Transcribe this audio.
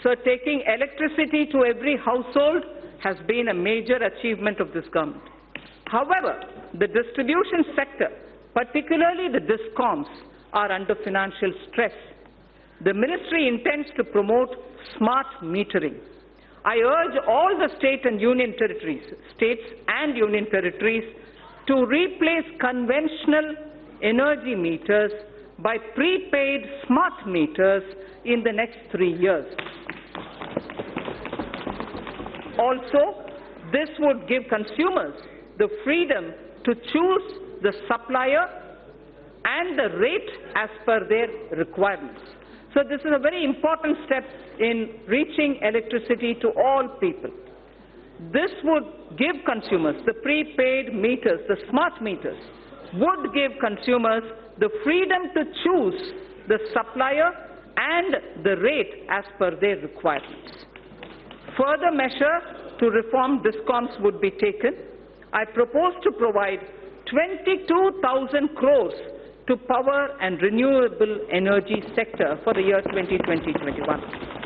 So taking electricity to every household has been a major achievement of this government. However, the distribution sector, particularly the DISCOMs, are under financial stress. The ministry intends to promote smart metering. I urge all the states and union territories to replace conventional energy meters by prepaid smart meters in the next 3 years. Also, this would give consumers the freedom to choose the supplier and the rate as per their requirements. So this is a very important step in reaching electricity to all people. This would give consumers, the prepaid meters, the smart meters, would give consumers the freedom to choose the supplier and the rate as per their requirements. Further measures to reform DISCOMs would be taken. I propose to provide 22,000 crores to power and renewable energy sector for the year 2020-21.